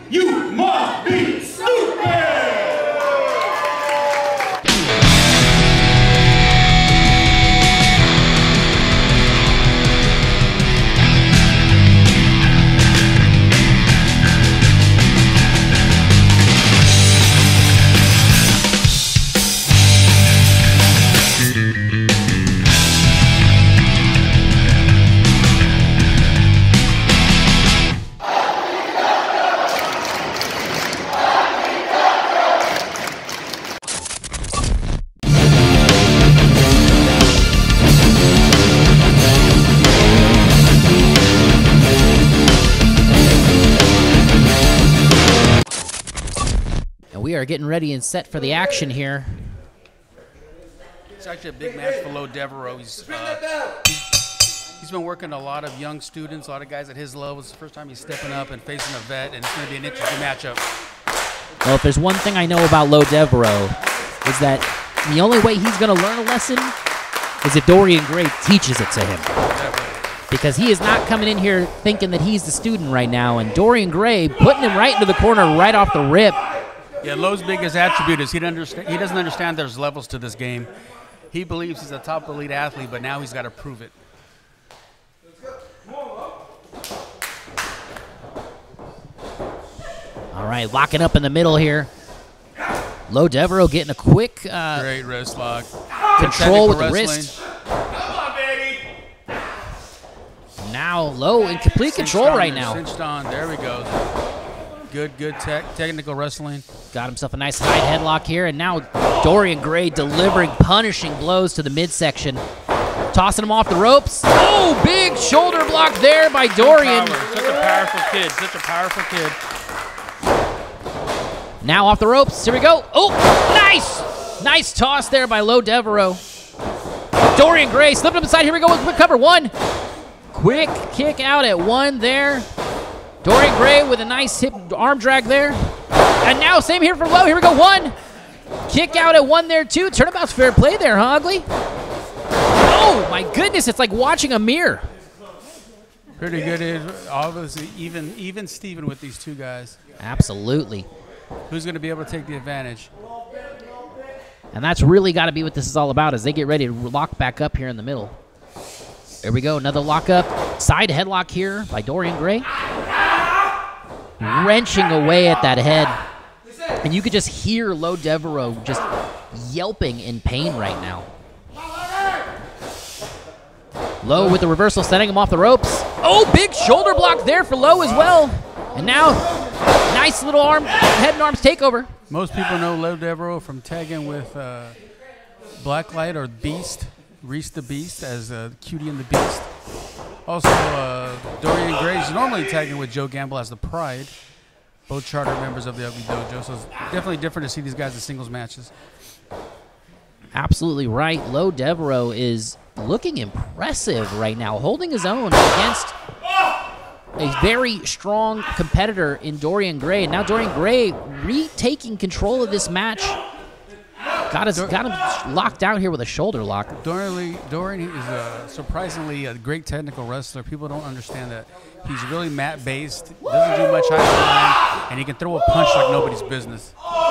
You must be stupid! We are getting ready and set for the action here. It's actually a big match for Devereaux. He's been working a lot of young students, a lot of guys at his level. It's the first time he's stepping up and facing a vet, and it's going to be an interesting matchup. Well, if there's one thing I know about Devereaux, is that the only way he's going to learn a lesson is if Dorian Gray teaches it to him. Definitely. Because he is not coming in here thinking that he's the student right now, and Dorian Gray putting him right into the corner right off the rip. Yeah, Lowe's biggest attribute is he doesn't understand there's levels to this game. He believes he's a top elite athlete, but now he's got to prove it. All right, locking up in the middle here. Devereaux getting a quick great wrist lock. Control with the wrist. Come on, baby! Now Lowe in complete control right now. Cinched on. There we go. Good technical wrestling. Got himself a nice high headlock here, and now Dorian Gray delivering punishing blows to the midsection. Tossing him off the ropes. Oh, big shoulder block there by Dorian. Such a powerful kid. Such a powerful kid. Now off the ropes. Here we go. Oh, nice. Nice toss there by Devereaux. Dorian Gray slipping up inside. Here we go with quick cover. One. Quick kick out at one there. Dorian Gray with a nice hip arm drag there. And now same here for Lowe. Here we go. One. Kick out at one there too. Turnabout's fair play there, huh, Ugly? Oh, my goodness. It's like watching a mirror. Pretty good. Obviously, even Steven with these two guys. Absolutely. Who's going to be able to take the advantage? And that's really got to be what this is all about as they get ready to lock back up here in the middle. There we go. Another lockup. Side headlock here by Dorian Gray. Wrenching away at that head. And you could just hear Devereaux just yelping in pain right now. Lowe with the reversal, setting him off the ropes. Oh, big shoulder block there for Lowe as well. And now, nice little head and arms takeover. Most people know Devereaux from tagging with Blacklight or Beast, Reese the Beast as Cutie and the Beast. Also, Dorian Gray is normally tagging with Joe Gamble as the Pride, both charter members of the Ugly Dojo. So it's definitely different to see these guys in singles matches. Absolutely right. Devereaux is looking impressive right now, holding his own against a very strong competitor in Dorian Gray. And now Dorian Gray retaking control of this match. Got him locked down here with a shoulder lock. Dorian is surprisingly a great technical wrestler. People don't understand that. He's really mat-based, doesn't do much high line, and he can throw a punch like nobody's business.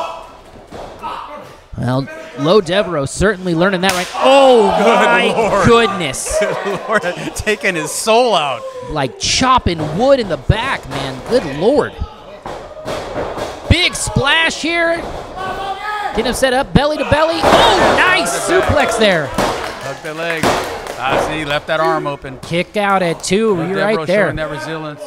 Well, Devereaux certainly learning that right. Oh, my goodness. Good Lord, taking his soul out. Like chopping wood in the back, man. Good Lord. Big splash here. Getting him set up, belly to belly. Oh, nice suplex there. Hook the leg. See, left that arm open. Kick out at two. You're right there. Showing that resilience.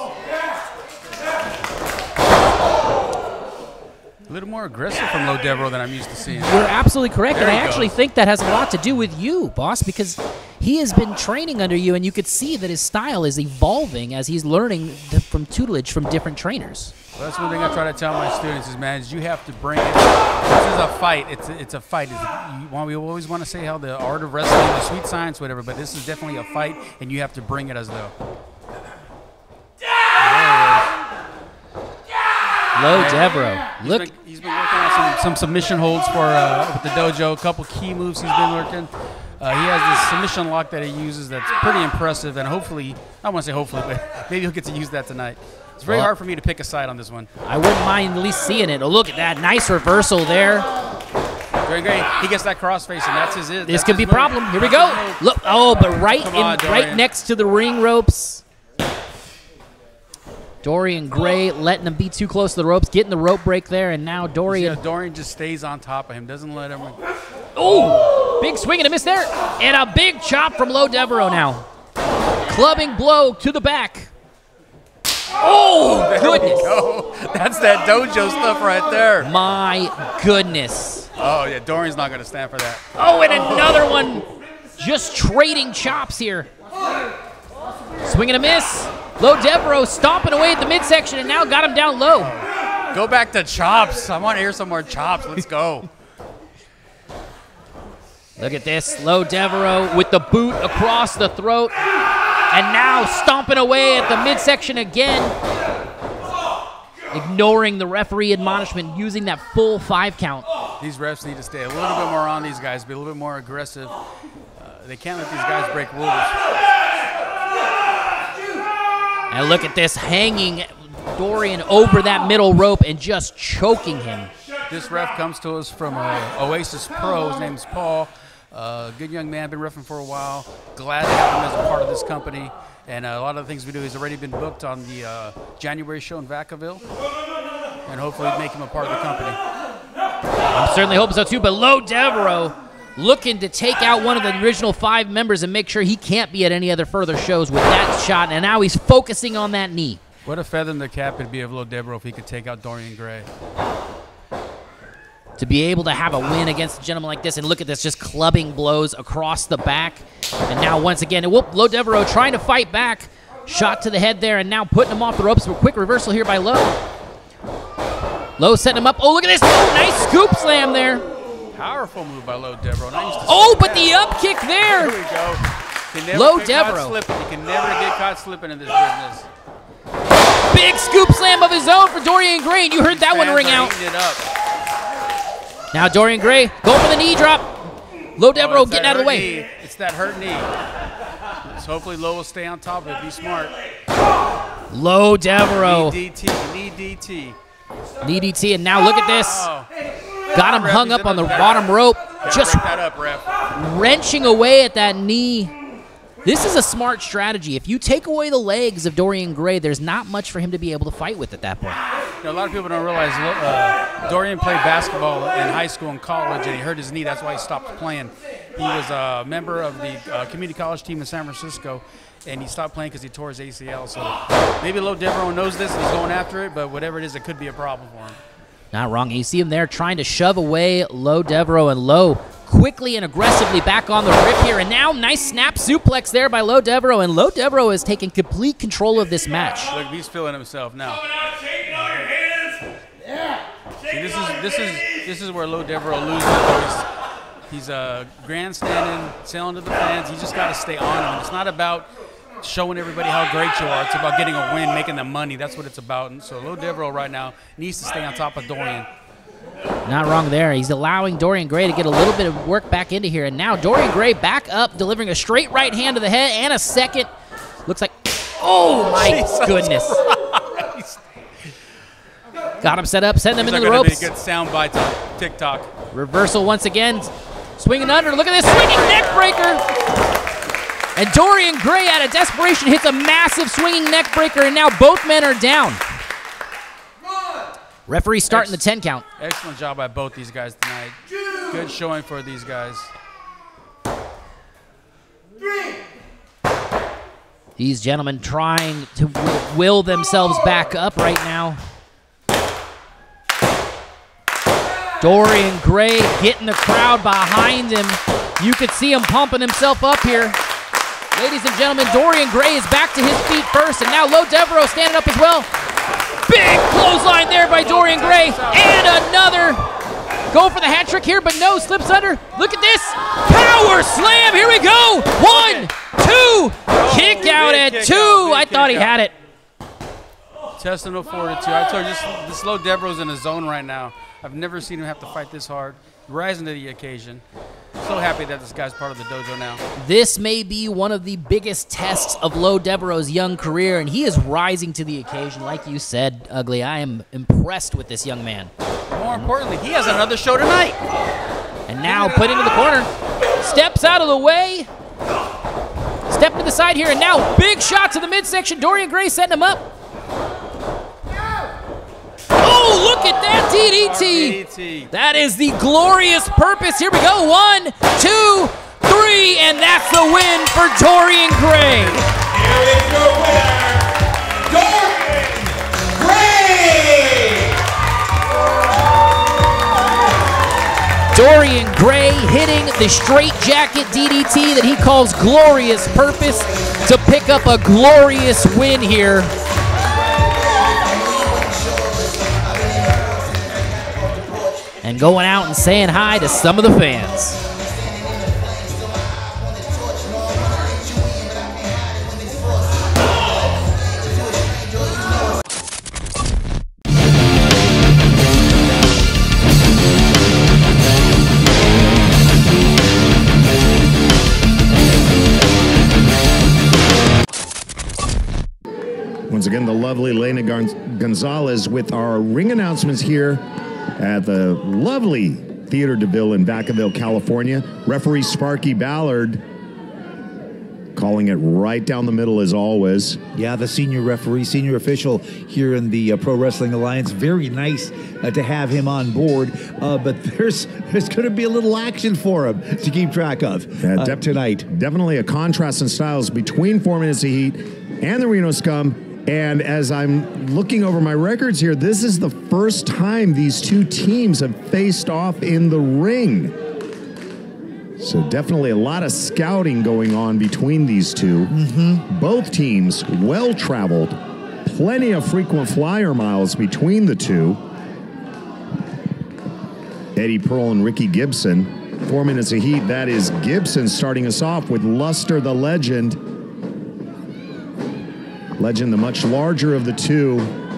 A little more aggressive from Devereaux than I'm used to seeing. You're absolutely correct, and I actually think that has a lot to do with you, boss, because he has been training under you, and you could see that his style is evolving as he's learning from tutelage from different trainers. Well, that's one thing I try to tell my students is, man, is you have to bring it. This is a fight. It's a fight. We always want to say how the art of wrestling, the sweet science, whatever, but this is definitely a fight, and you have to bring it as though. Devereaux. He's been working on some submission holds for with the dojo. A couple key moves he's been working. He has this submission lock that he uses that's pretty impressive, and hopefully, I want to say hopefully, but maybe he'll get to use that tonight. It's very hard for me to pick a side on this one. I wouldn't mind at least seeing it. Oh, look at that. Nice reversal there. Very great. He gets that crossface, and that's his. This could be a problem. Here we go. Look. Oh, but right next to the ring ropes. Dorian Gray letting him be too close to the ropes, getting the rope break there, and now Dorian. Yeah, Dorian just stays on top of him, doesn't let him. Oh, big swing and a miss there, and a big chop from Lo Devereaux now. Clubbing blow to the back. Oh, goodness. Go. That's that dojo stuff right there. My goodness. Oh, yeah, Dorian's not going to stand for that. Oh, and another one. Just trading chops here. Swing and a miss. Lo Devereaux stomping away at the midsection and now got him down low. Go back to chops. I want to hear some more chops. Let's go. Look at this. Lo Devereaux with the boot across the throat. And now stomping away at the midsection again. Ignoring the referee admonishment, using that full 5 count. These refs need to stay a little bit more on these guys, be a little bit more aggressive. They can't let these guys break rules. And look at this, hanging Dorian over that middle rope and just choking him. This ref comes to us from Oasis Pro. His name's Paul. Good young man, been reffing for a while. Glad to have him as a part of this company. And a lot of the things we do, he's already been booked on the January show in Vacaville. And hopefully make him a part of the company. I'm certainly hoping so too, but Lo Devereaux looking to take out one of the original 5 members and make sure he can't be at any other further shows with that shot, and now he's focusing on that knee. What a feather in the cap it'd be of Lo Devereaux if he could take out Dorian Gray. To be able to have a win against a gentleman like this, and look at this, just clubbing blows across the back. And now once again, Lo Devereaux trying to fight back. Shot to the head there, and now putting him off the ropes. A quick reversal here by Lo. Lo setting him up. Oh, look at this. Oh, nice scoop slam there. Powerful move by Lo Devereaux. Oh, but the up kick there. Here we go. Lo Devereaux. You can never get caught slipping in this business. Big scoop slam of his own for Dorian Gray, and you heard that one ring out. It up. Now Dorian Gray going for the knee drop. Lo Devereaux getting out of the way. Knee. It's that hurt knee. So hopefully Lo will stay on top of it. Be smart. Lo Devereaux. Knee DT. Knee DT. Knee DT, and now look at this. Got him hung up on the bottom rope. Just wrenching away at that knee. This is a smart strategy. If you take away the legs of Dorian Gray, there's not much for him to be able to fight with at that point. You know, a lot of people don't realize Dorian played basketball in high school and college, and he hurt his knee. That's why he stopped playing. He was a member of the community college team in San Francisco, and he stopped playing because he tore his ACL. So maybe Lo Devereaux knows this and he's going after it, but whatever it is, it could be a problem for him. Not wrong. You see him there trying to shove away Lo Devereaux, and Lo quickly and aggressively back on the rip here. And now nice snap suplex there by Lo Devereaux, and Lo Devereaux has taken complete control of this match. Look, he's feeling himself now. See, this is where Lo Devereaux loses. He's grandstanding, selling to the fans. You just got to stay on him. It's not about showing everybody how great you are. It's about getting a win, making the money. That's what it's about. And so Lo Devereaux right now needs to stay on top of Dorian. Not wrong there. He's allowing Dorian Gray to get a little bit of work back into here. And now Dorian Gray back up, delivering a straight right hand to the head and a second. Looks like, oh my goodness. Christ. Got him set up, setting him into the Be ropes. a good sound bite to TikTok. Reversal once again. Swinging under. Look at this swinging neck breaker. And Dorian Gray, out of desperation, hits a massive swinging neck breaker, and now both men are down. Referee starting the 10 count. Excellent job by both these guys tonight. Good showing for these guys. These gentlemen trying to will themselves back up right now. Dorian Gray getting the crowd behind him. You could see him pumping himself up here. Ladies and gentlemen, Dorian Gray is back to his feet first, and now Lo Devereaux standing up as well. Big clothesline there by Dorian Gray, and another. Go for the hat trick here, but no, slips under. Look at this, power slam, here we go. 1, 2, kick out at 2. I thought he had it. Intestinal fortitude. I told you, this low Devereaux's in a zone right now. I've never seen him have to fight this hard. Rising to the occasion. So happy that this guy's part of the dojo now. This may be one of the biggest tests of Low Devereaux's young career, and he is rising to the occasion. Like you said, Ugly, I am impressed with this young man. More importantly, he has another show tonight. And now put into the corner. Steps out of the way. Step to the side here, and now big shot to the midsection. Dorian Gray setting him up. Oh, look at that DDT. That is the glorious purpose. Here we go. 1, 2, 3, and that's the win for Dorian Gray. Here is your winner, Dorian Gray! Dorian Gray hitting the straight jacket DDT that he calls glorious purpose to pick up a glorious win here. And going out and saying hi to some of the fans. Once again, the lovely Lena Gonzalez with our ring announcements here at the lovely Theater Deville in Vacaville, California. Referee Sparky Ballard calling it right down the middle as always. Yeah, the senior referee, senior official here in the Pro Wrestling Alliance. Very nice to have him on board, but there's going to be a little action for him to keep track of tonight. Definitely a contrast in styles between 4 Minutes of Heat and the Reno Scum. And as I'm looking over my records here, this is the first time these two teams have faced off in the ring. So definitely a lot of scouting going on between these two. Both teams well-traveled, plenty of frequent flyer miles between the two. Eddie Pearl and Ricky Gibson. 4 Minutes of Heat, that is Gibson starting us off with Luster the Legend. Legend, the much larger of the two.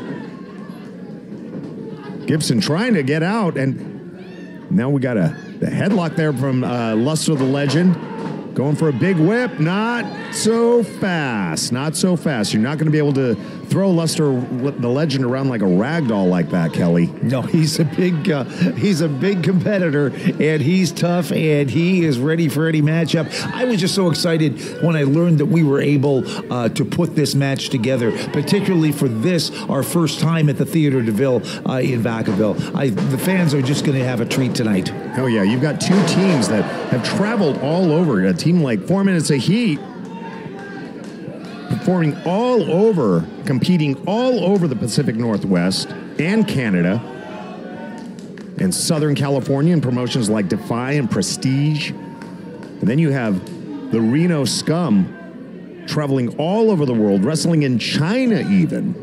Gibson trying to get out, and now we got the headlock there from Luster the Legend. Going for a big whip. Not so fast. Not so fast. You're not going to be able to throw Luster the Legend around like a rag doll like that, Kelly. No, he's a big competitor, and he's tough, and he is ready for any matchup. I was just so excited when I learned that we were able to put this match together, particularly for this, our first time at the Theater Deville in Vacaville. The fans are just going to have a treat tonight. Oh, yeah. You've got two teams that have traveled all over. A team like 4 Minutes of Heat, performing all over, competing all over the Pacific Northwest and Canada and Southern California in promotions like Defy and Prestige. And then you have the Reno Scum traveling all over the world, wrestling in China even.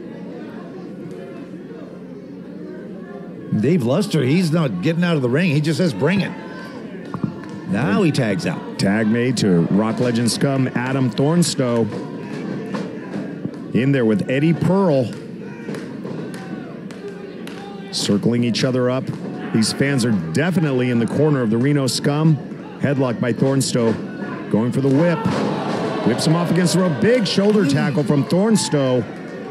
Dave Luster, he's not getting out of the ring. He just says, bring it. Now he tags out. Tag made to Rock Legend Scum, Adam Thornstowe. In there with Eddie Pearl. Circling each other up. These fans are definitely in the corner of the Reno Scum. Headlock by Thornstowe. Going for the whip. Whips him off against the rope. Big shoulder tackle from Thornstowe.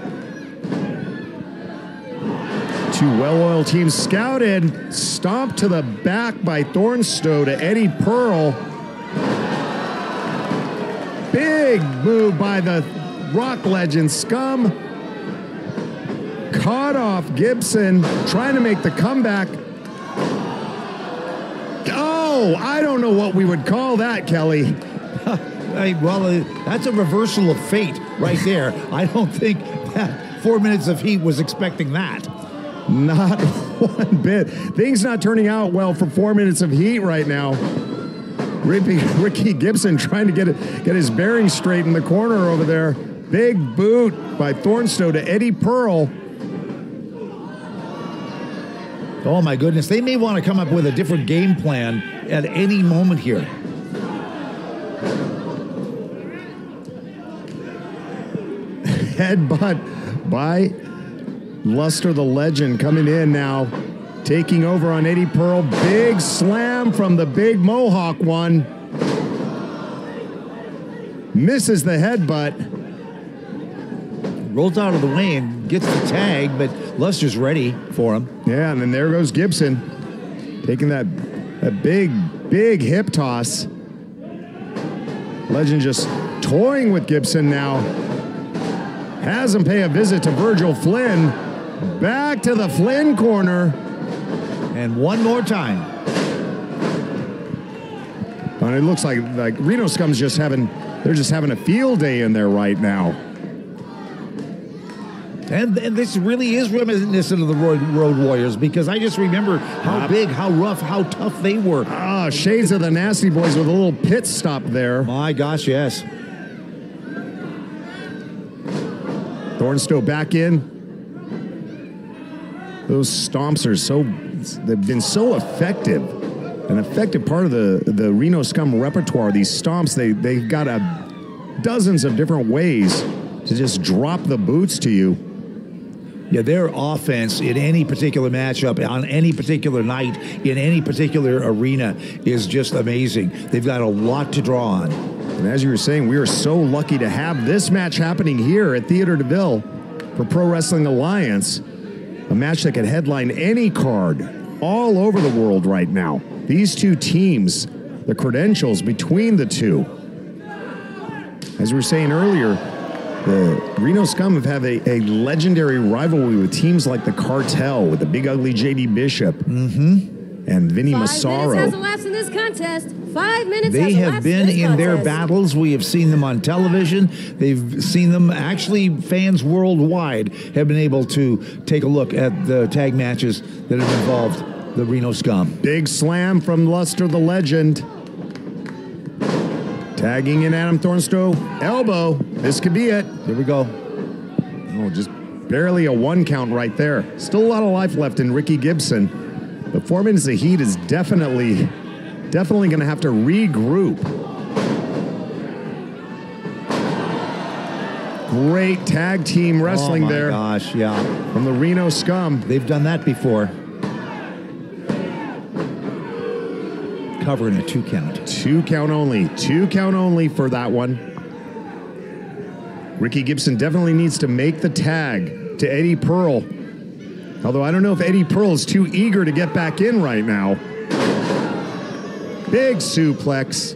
Two well-oiled teams scouted. Stomp to the back by Thornstowe to Eddie Pearl. Big move by the Rock Legend Scum. Caught off Gibson, trying to make the comeback. Oh, I don't know what we would call that, Kelly. Well, that's a reversal of fate right there. I don't think that 4 Minutes of Heat was expecting that. Not one bit. Things not turning out well for 4 Minutes of Heat right now. Ricky Gibson trying to get his bearings straight in the corner over there. Big boot by Thornstowe to Eddie Pearl. Oh my goodness, they may want to come up with a different game plan at any moment here. Headbutt by Luster the Legend coming in now. Taking over on Eddie Pearl. Big slam from the big Mohawk one. Misses the headbutt. Rolls out of the way and gets the tag, but Luster's ready for him. Yeah, and then there goes Gibson. Taking that big hip toss. Legend just toying with Gibson now. Has him pay a visit to Virgil Flynn. Back to the Flynn corner. And one more time. And it looks like Reno Scum's just having a field day in there right now. And this really is reminiscent of the Road Warriors, because I just remember how big, how rough, how tough they were. Ah, shades of the Nasty Boys with a little pit stop there. My gosh, yes. Thornstowe back in. Those stomps are they've been so effective. An effective part of the Reno Scum repertoire. These stomps, they've got dozens of different ways to just drop the boots to you. Yeah, their offense in any particular matchup, on any particular night, in any particular arena is just amazing. They've got a lot to draw on. And as you were saying, we are so lucky to have this match happening here at Theater Deville for Pro Wrestling Alliance. A match that could headline any card all over the world right now. These two teams, the credentials between the two. As we were saying earlier, the Reno Scum have a legendary rivalry with teams like the Cartel, with the Big Ugly J.D. Bishop and Vinny Massaro. 5 minutes has elapsed in this contest. 5 minutes They has have been in their battles. We have seen them on television. They've seen them. Actually, fans worldwide have been able to take a look at the tag matches that have involved the Reno Scum. Big slam from Luster the Legend. Tagging in Adam Thornstowe. Elbow. This could be it. Here we go. Oh, just barely a 1 count right there. Still a lot of life left in Ricky Gibson. But 4 minutes of heat is definitely going to have to regroup. Great tag team wrestling there. Oh my gosh, yeah. From the Reno Scum. They've done that before. Covering a 2 count. 2 count only. 2 count only for that one. Ricky Gibson definitely needs to make the tag to Eddie Pearl. Although I don't know if Eddie Pearl is too eager to get back in right now. Big suplex.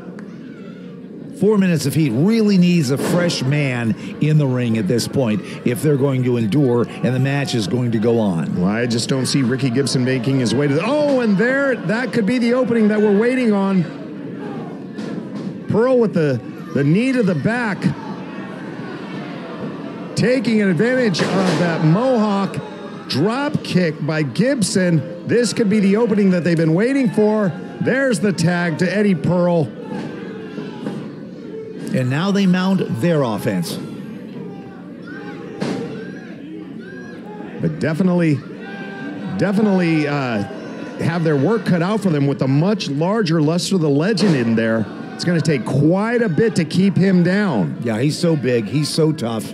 4 minutes of heat really needs a fresh man in the ring at this point if they're going to endure and the match is going to go on. Well, I just don't see Ricky Gibson making his way to the... Oh, and there, that could be the opening that we're waiting on. Pearl with the knee to the back. Taking advantage of that Mohawk drop kick by Gibson. This could be the opening that they've been waiting for. There's the tag to Eddie Pearl. And now they mount their offense. But definitely have their work cut out for them with a much larger Luster the Legend in there. It's going to take quite a bit to keep him down. Yeah, he's so big. He's so tough.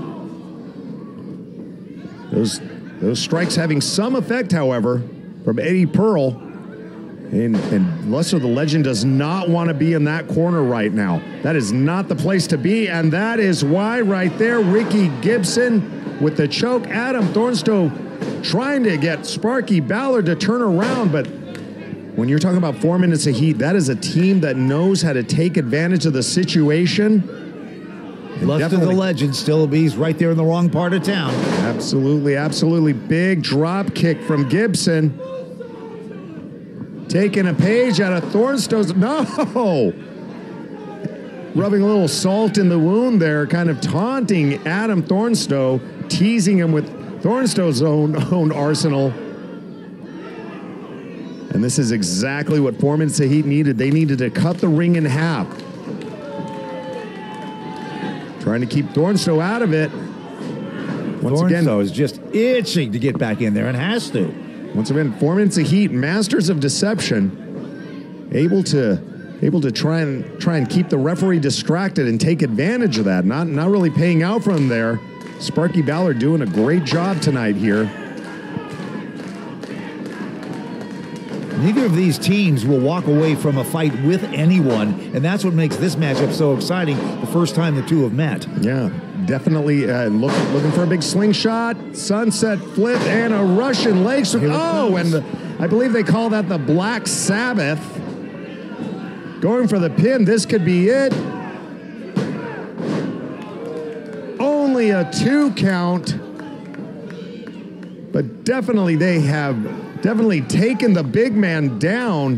Those strikes having some effect, however, from Eddie Pearl. And Luster the Legend does not want to be in that corner right now. That is not the place to be, and that is why right there, Ricky Gibson with the choke. Adam Thornstowe trying to get Sparky Ballard to turn around, but when you're talking about 4 minutes of heat, that is a team that knows how to take advantage of the situation. Luster the Legend still he's right there in the wrong part of town. Absolutely, absolutely. Big drop kick from Gibson. Taking a page out of Thornstowe's... No! Rubbing a little salt in the wound there, kind of taunting Adam Thornstowe, teasing him with Thornstowe's own arsenal. And this is exactly what 4 minutes of heat needed. They needed to cut the ring in half. Trying to keep Thornstowe out of it. Thornstowe is just itching to get back in there and has to. Once again, 4 minutes of heat, masters of deception, able to try and keep the referee distracted and take advantage of that. Not really paying out for him there. Sparky Ballard doing a great job tonight here. Neither of these teams will walk away from a fight with anyone, and that's what makes this matchup so exciting the first time the two have met. Yeah, definitely looking for a big slingshot, sunset flip, and a Russian leg sweep. Oh, and I believe they call that the Black Sabbath. Going for the pin, this could be it. Only a 2 count, but definitely they have taken the big man down.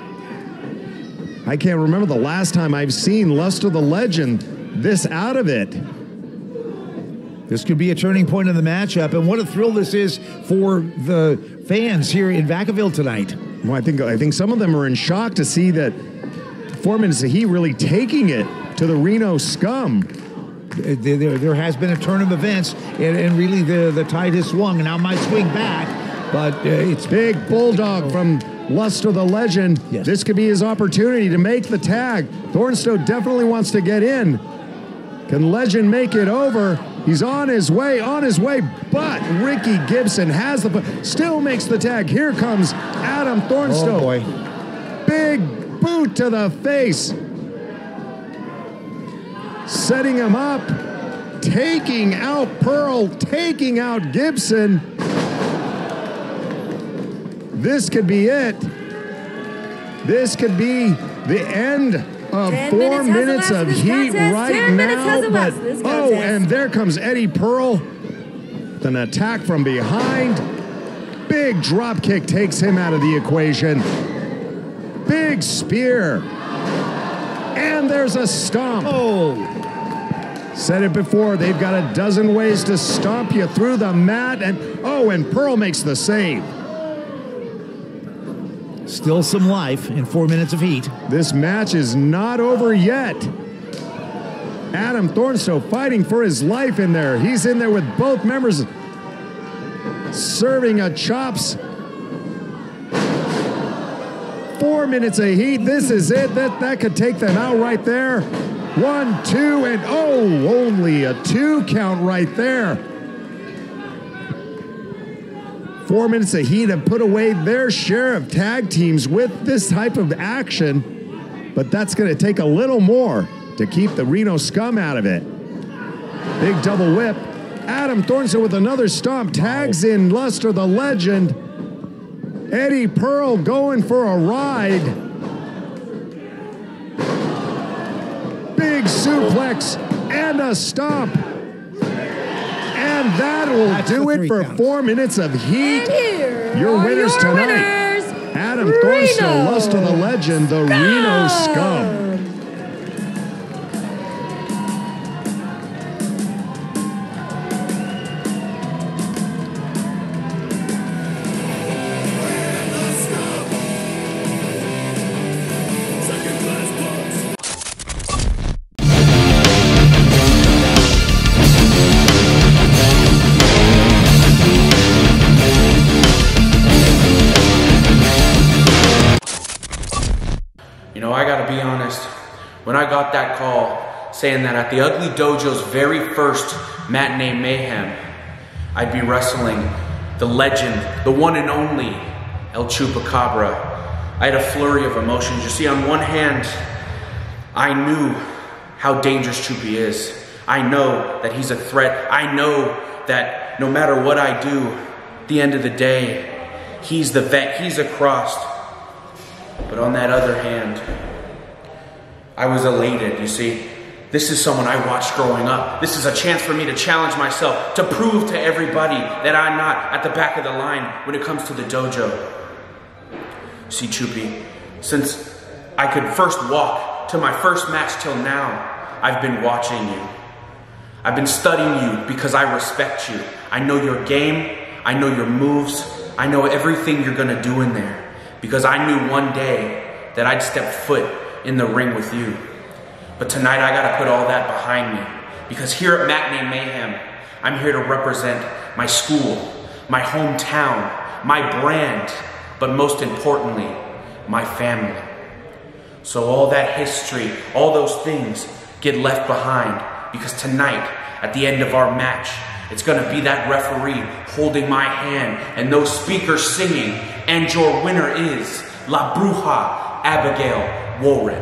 I can't remember the last time I've seen Luster the Legend this out of it. This could be a turning point in the matchup, and what a thrill this is for the fans here in Vacaville tonight. Well, I think some of them are in shock to see that 4 Minutes of Heat really taking it to the Reno Scum. There has been a turn of events, and really the tide has swung, and now might swing back, but it's big bulldog from Luster the Legend. Yes. This could be his opportunity to make the tag. Thornstowe definitely wants to get in. Can Legend make it over? He's on his way, but Ricky Gibson has still makes the tag. Here comes Adam Thornstowe. Oh boy. Big boot to the face. Setting him up, taking out Pearl, taking out Gibson. This could be it. This could be the end of 4 minutes of heat right now. But oh, and there comes Eddie Pearl. An attack from behind. Big drop kick takes him out of the equation. Big spear. And there's a stomp. Oh. Said it before, they've got a dozen ways to stomp you through the mat. And Pearl makes the save. Still some life in 4 minutes of heat. This match is not over yet. Adam Thornstowe fighting for his life in there. He's in there with both members serving a chops. 4 minutes of heat. This is it. That could take them out right there. 1, 2, and only a 2 count right there. 4 minutes of heat have put away their share of tag teams with this type of action, but that's going to take a little more to keep the Reno Scum out of it. Big double whip. Adam Thornstowe with another stomp, tags in Luster the Legend. Eddie Pearl going for a ride. Big suplex and a stomp. And that will do it for 4 minutes of heat. And here Your are winners your tonight. winners, Adam Thornstowe, Luster the Legend, the Reno Scum. You know, I gotta be honest, when I got that call saying that at the Ugly Dojo's very first matinee mayhem, I'd be wrestling the legend, the one and only El Chupacabra, I had a flurry of emotions. You see, on one hand, I knew how dangerous Chupi is. I know that he's a threat. I know that no matter what I do, at the end of the day, he's the vet, he's a crossed. But on that other hand, I was elated, you see. This is someone I watched growing up. This is a chance for me to challenge myself, to prove to everybody that I'm not at the back of the line when it comes to the dojo. See, Chupi, since I could first walk to my first match till now, I've been watching you. I've been studying you because I respect you. I know your game, I know your moves, I know everything you're gonna do in there. Because I knew one day that I'd step foot in the ring with you. But tonight I gotta put all that behind me. Because here at Matinee Mayhem, I'm here to represent my school, my hometown, my brand, but most importantly, my family. So all that history, all those things get left behind. Because tonight, at the end of our match, It's gonna be that referee holding my hand and those speakers singing. And your winner is La Bruja, Abigail Warren.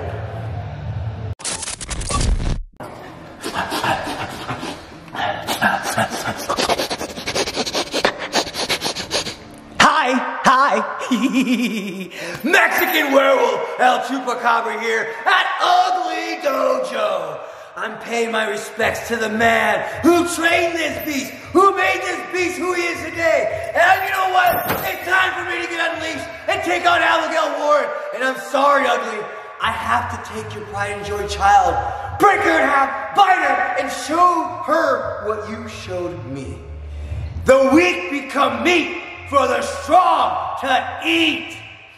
Mexican Werewolf, El Chupacabra here at Ugly Dojo. I'm paying my respects to the man who trained this beast, who made this beast who he is today. And you know what? It's time for me to get unleashed and take on Abigail Warren. And I'm sorry, Ugly. I have to take your pride and joy child, break her in half, bite her, and show her what you showed me. The weak become meat for the strong to eat.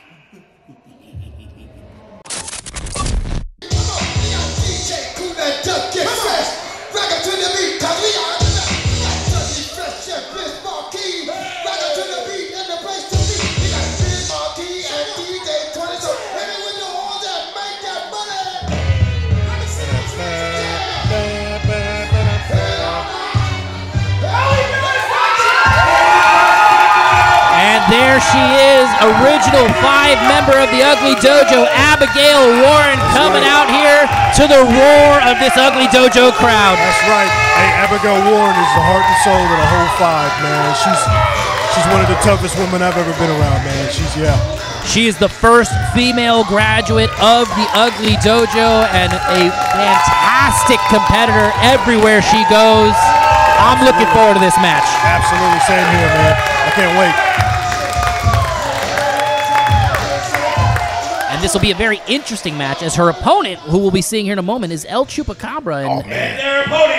There she is, original 5-member of the Ugly Dojo, Abigail Warren, coming out here to the roar of this Ugly Dojo crowd. That's right. Hey, Abigail Warren is the heart and soul of the whole 5, man. She's one of the toughest women I've ever been around, man. She is the first female graduate of the Ugly Dojo and a fantastic competitor everywhere she goes. I'm looking forward to this match. Absolutely, same here, man. I can't wait. And this will be a very interesting match as her opponent, who we'll be seeing here in a moment, is El Chupacabra. And their opponent.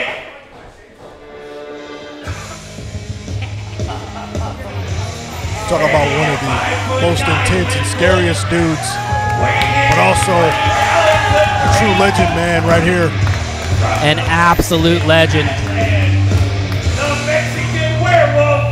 Talk about one of the most intense and scariest dudes, but also a true legend, man, right here. An absolute legend. The Mexican Werewolf.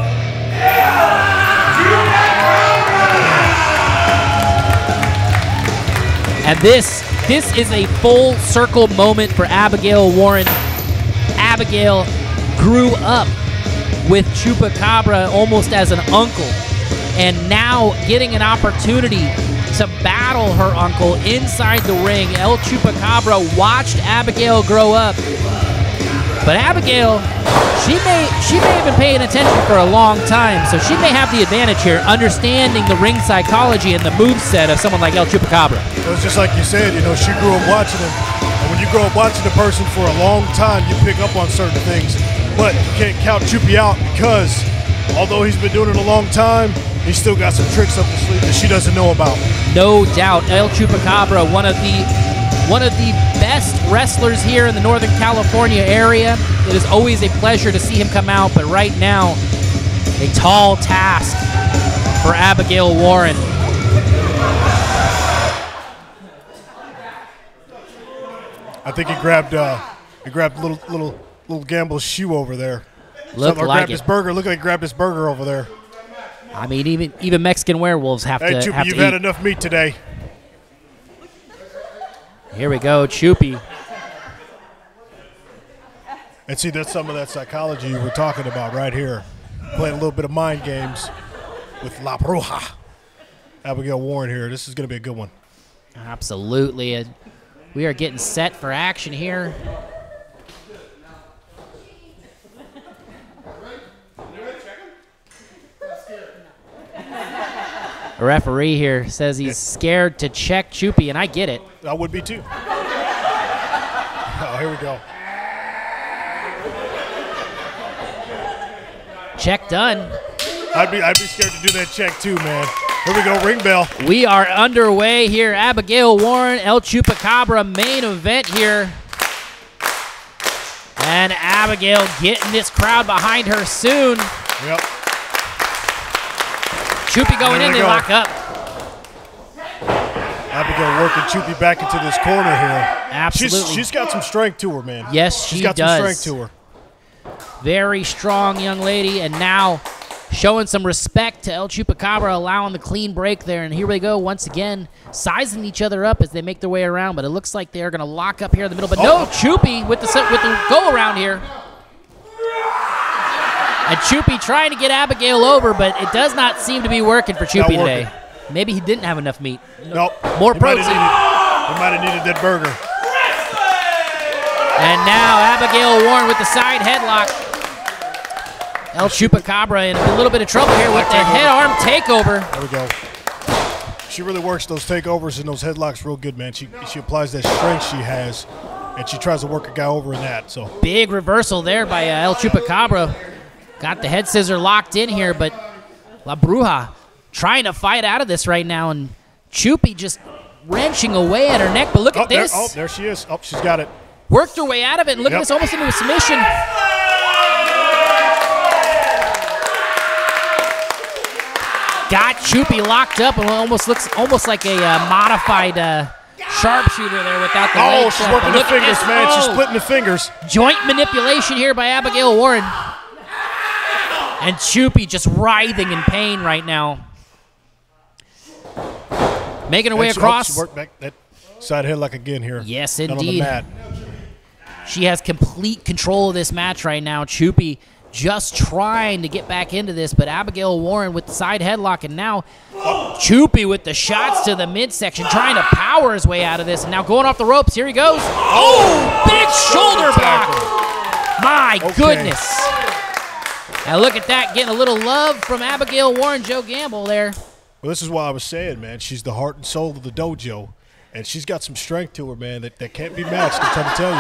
And this is a full circle moment for Abigail Warren. Abigail grew up with Chupacabra almost as an uncle, and now getting an opportunity to battle her uncle inside the ring. El Chupacabra watched Abigail grow up, but Abigail, she may have been paying attention for a long time, so she may have the advantage here, understanding the ring psychology and the moveset of someone like El Chupacabra. It was just like you said, you know, she grew up watching him, and when you grow up watching a person for a long time, you pick up on certain things, but you can't count Chupi out because although he's been doing it a long time, he's still got some tricks up his sleeve that she doesn't know about. No doubt, El Chupacabra, one of the best wrestlers here in the Northern California area. It is always a pleasure to see him come out, but right now, a tall task for Abigail Warren. I think he grabbed little Gamble's shoe over there. Looked like grabbed his burger. Look like he grabbed his burger over there. I mean, even Mexican werewolves have to. Hey, Chupi, you've had enough meat today. Here we go, Chupi. And see, that's some of that psychology you were talking about right here. Playing a little bit of mind games with La Bruja. Abigail Warren here. This is going to be a good one. Absolutely. We are getting set for action here. A referee here says he's scared to check Chupi, and I get it. I would be too. Oh, here we go. Check done. I'd be scared to do that check too, man. Here we go, ring bell. We are underway here. Abigail Warren, El Chupacabra main event here. And Abigail getting this crowd behind her soon. Yep. Chupi going in, they lock up. Abigail working Chupi back into this corner here. Absolutely. She's got some strength to her, man. Yes, she's got some strength to her. Very strong young lady, and now showing some respect to El Chupacabra, allowing the clean break there. And here we go once again, sizing each other up as they make their way around. But it looks like they're going to lock up here in the middle. But no, Chupi with the go around here. And Chupi trying to get Abigail over, but it does not seem to be working for Chupi today. Maybe he didn't have enough meat. Nope. More protein. He might have needed that burger. And now Abigail Warren with the side headlock. El Chupacabra in a little bit of trouble here with the head arm takeover. There we go. She really works those takeovers and those headlocks real good, man. She applies that strength she has, and she tries to work a guy over in that. So big reversal there by El Chupacabra. Got the head scissor locked in here, but La Bruja trying to fight out of this right now, and Chupi just wrenching away at her neck. But look at this. There she is. Oh, she's got it. Worked her way out of it, and look at this, almost into a submission. Got Chupi locked up, and almost looks like a modified sharpshooter there without the leg. Oh, she's working the fingers, man. She's splitting the fingers. Joint manipulation here by Abigail Warren. And Chupi just writhing in pain right now. Making her way across. She worked back that side headlock again here. Yes, indeed. On the mat. She has complete control of this match right now. Chupi just trying to get back into this, but Abigail Warren with the side headlock, and now Chupi with the shots to the midsection, trying to power his way out of this, and now going off the ropes. Here he goes. Oh, big shoulder block. My goodness. Now look at that, getting a little love from Abigail Warren, Joe Gamble there. Well, this is why I was saying, man, she's the heart and soul of the dojo, and she's got some strength to her, man, that can't be matched, I'm trying to tell you.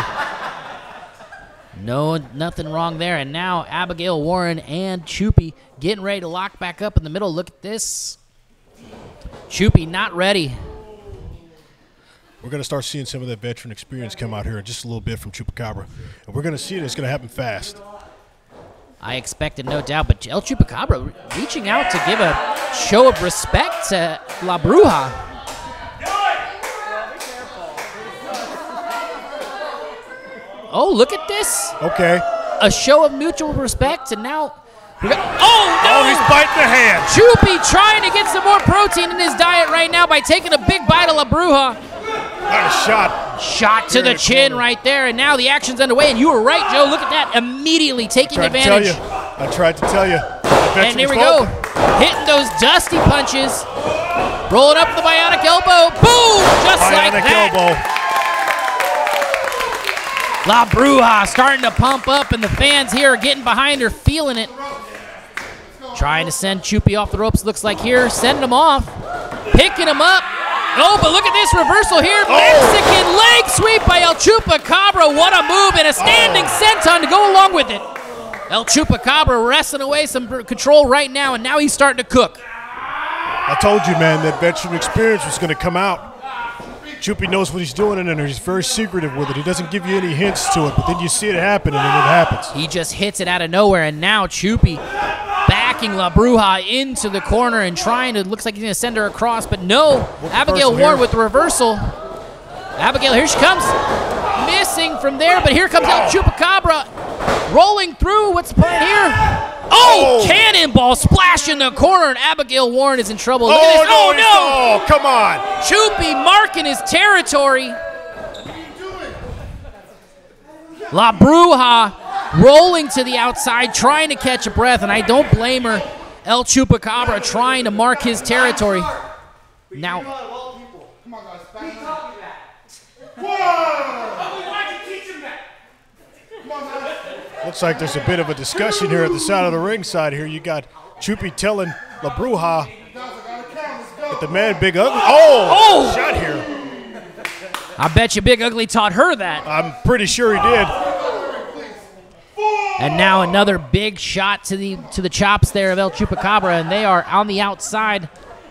No, nothing wrong there. And now Abigail Warren and Chupi getting ready to lock back up in the middle. Look at this. Chupi not ready. We're going to start seeing some of that veteran experience come out here in just a little bit from Chupacabra. And we're going to see it. It's going to happen fast. I expected, no doubt. But El Chupacabra reaching out to give a show of respect to La Bruja. Oh, look at this. Okay. A show of mutual respect, and now we got, oh, no! Oh, he's biting the hand. Chupi trying to get some more protein in his diet right now by taking a big bite of La Bruja. Got a shot. Shot to the chin right there, and now the action's underway, and you were right, Joe. Look at that, immediately taking advantage. I tried to tell you. And here we go. Hitting those dusty punches. Rolling up the bionic elbow. Boom! Just like that. Bionic elbow. La Bruja starting to pump up, and the fans here are getting behind her, feeling it. Trying to send Chupi off the ropes, looks like here. Sending him off. Picking him up. Oh, but look at this reversal here. Mexican leg sweep by El Chupacabra. What a move, and a standing senton to go along with it. El Chupacabra wresting away some control right now, and now he's starting to cook. I told you, man, that veteran experience was going to come out. Chupi knows what he's doing, and he's very secretive with it. He doesn't give you any hints to it, but then you see it happen, and then it happens. He just hits it out of nowhere, and now Chupi backing La Bruja into the corner and trying to, looks like he's going to send her across, but no. Abigail Warren with the reversal. Abigail, here she comes. Missing from there, but here comes El Chupacabra. Rolling through, what's the plan here? Oh, cannonball splash in the corner, and Abigail Warren is in trouble. Look at this. Oh, no. Oh, come on. Chupi marking his territory. La Bruja rolling to the outside, trying to catch a breath, and I don't blame her. El Chupacabra trying to mark his territory. Now. Looks like there's a bit of a discussion here at the side of the ring side here. You got Chupi telling La Bruja that the man Big Ugly. Oh! Shot here. I bet you Big Ugly taught her that. I'm pretty sure he did. And now another big shot to the chops there of El Chupacabra, and they are on the outside.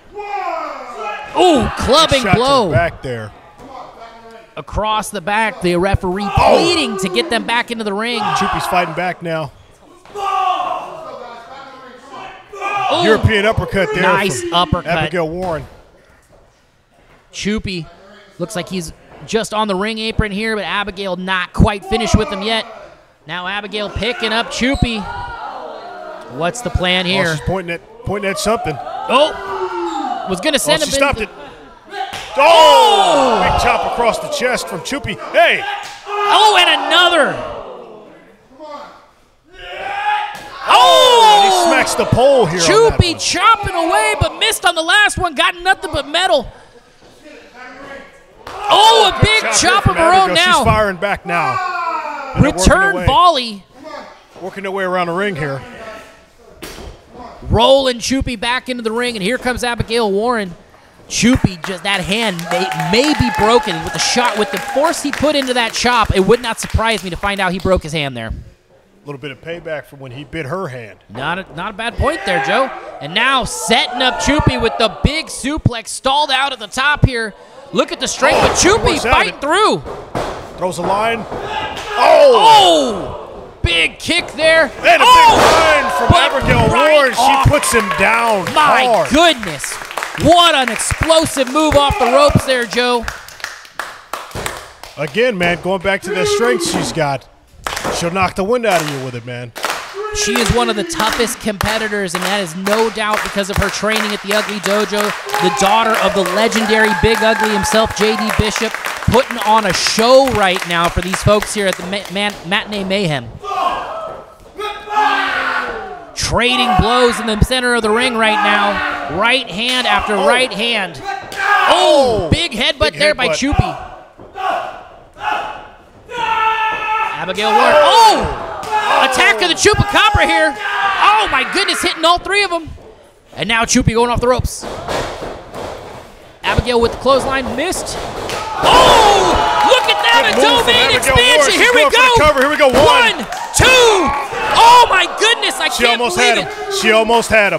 Ooh, clubbing blow. To the back there. Across the back, the referee pleading to get them back into the ring. Chupi's fighting back now. European uppercut there. Nice uppercut. Abigail Warren. Chupi looks like he's just on the ring apron here, but Abigail not quite finished with him yet. Now Abigail picking up Chupi. What's the plan here? She's pointing at something. Oh, was going to send him. She stopped it. Oh! Big chop across the chest from Chupi. Hey! Oh, and another. Oh! attacks the pole here. Chupi chopping away, but missed on the last one. Got nothing but metal. Oh, a big chop of her own now. She's firing back now. Return volley. Working their way around the ring here. Rolling Chupi back into the ring, and here comes Abigail Warren. Chupi, just that hand may be broken with the shot, with the force he put into that chop. It would not surprise me to find out he broke his hand there. A little bit of payback from when he bit her hand. Not a bad point there, Joe. And now setting up Chupi with the big suplex, stalled out at the top here. Look at the strength, but Chupi fighting through. Throws a line. Oh! Big kick there. And a big line from Abigail Warren. She puts him down hard. My goodness. What an explosive move off the ropes there, Joe. Again, man, going back to the strength she's got. She'll knock the wind out of you with it, man. She is one of the toughest competitors, and that is no doubt because of her training at the Ugly Dojo. The daughter of the legendary Big Ugly himself, J.D. Bishop, putting on a show right now for these folks here at the Matinee Mayhem. Trading blows in the center of the ring right now. Right hand after right hand. Oh, big headbutt there by Chupi. Abigail Warren. Oh! Attack of the Chupacabra here. Oh my goodness, hitting all three of them. And now Chupi going off the ropes. Abigail with the clothesline, missed. Oh! Look at that, a domain expansion. Here we go. Here we go. 1, 2. Oh my goodness, I can't believe it. She almost had him.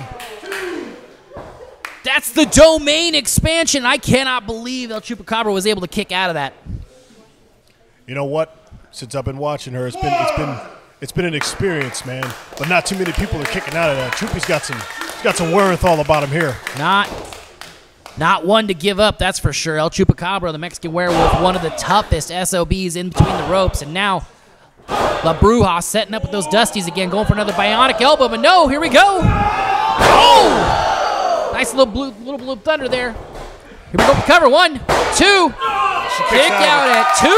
That's the domain expansion. I cannot believe El Chupacabra was able to kick out of that. You know what? Since I've been watching her, it's been an experience, man. But not too many people are kicking out of that. Chupi's got some wherewithal about him here. Not one to give up, that's for sure. El Chupacabra, the Mexican Werewolf, one of the toughest SOBs in between the ropes, and now La Bruja setting up with those Dusties again, going for another bionic elbow, but no, here we go. Oh! Nice little blue thunder there. Here we go for cover. 1, 2. Kick out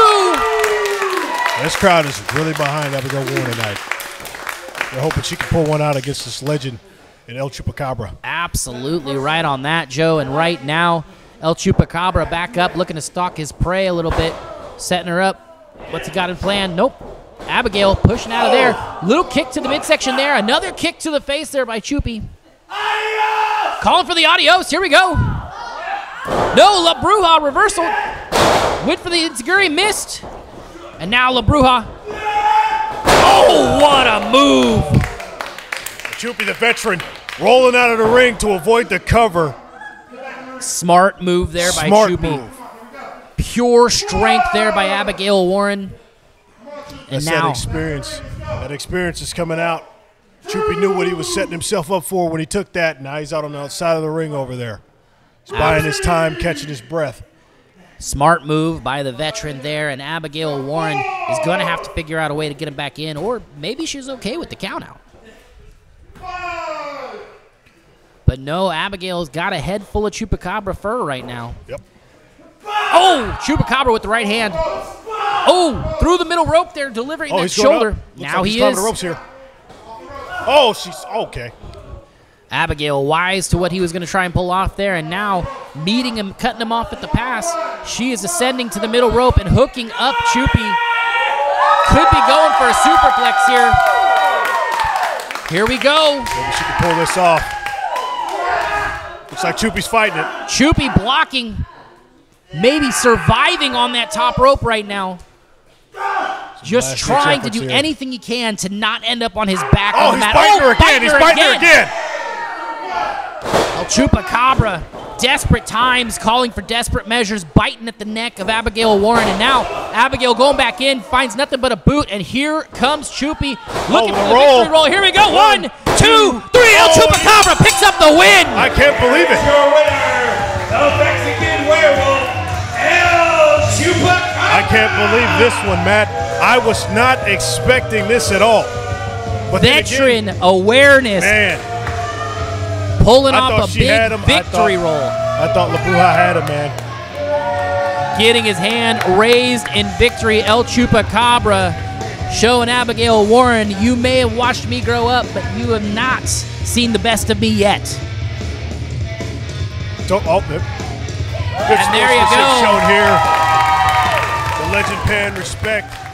at 2. This crowd is really behind Abigail Warren tonight. They're hoping she can pull one out against this legend in El Chupacabra. Absolutely right on that, Joe. And right now, El Chupacabra back up, looking to stalk his prey a little bit, setting her up. What's he got in plan? Nope. Abigail pushing out of there. Little kick to the midsection there. Another kick to the face there by Chupi. Calling for the adios. Here we go. No, La Bruja reversal. Went for the enziguri, missed. And now La Bruja. Oh, what a move. Chupi, the veteran, rolling out of the ring to avoid the cover. Smart move there by Chupi. Pure strength there by Abigail Warren. And now that experience is coming out. Chupi knew what he was setting himself up for when he took that. Now he's out on the outside of the ring over there. He's buying his time, catching his breath. Smart move by the veteran there, and Abigail Warren is going to have to figure out a way to get him back in, or maybe she's okay with the countout. But no, Abigail's got a head full of Chupacabra fur right now. Yep. Oh, Chupacabra with the right hand. Oh, through the middle rope there, delivering that shoulder. Now he is. The ropes here. Oh, she's okay. Abigail wise to what he was going to try and pull off there, and now meeting him, cutting him off at the pass. She is ascending to the middle rope and hooking up Chupi. Could be going for a superplex here. Here we go. Maybe she can pull this off. Looks like Chupi's fighting it. Chupi blocking, maybe surviving on that top rope right now. Just trying to do anything he can to not end up on his back on the mat. He's biting her again. El Chupacabra, desperate times, calling for desperate measures, biting at the neck of Abigail Warren. And now Abigail going back in, finds nothing but a boot, and here comes Chupi looking for the victory roll. Here we go. 1, 2, 3. El Chupacabra picks up the win. I can't believe it. Your winner, the Mexican Werewolf, El Chupacabra. I can't believe this one, Matt. I was not expecting this at all. But veteran awareness. Man. Pulling off a big victory roll. I thought La Bruja had him, man. Getting his hand raised in victory. El Chupacabra Show and Abigail Warren, you may have watched me grow up, but you have not seen the best of me yet. Good And there you go. Shown here. The legend paying respect.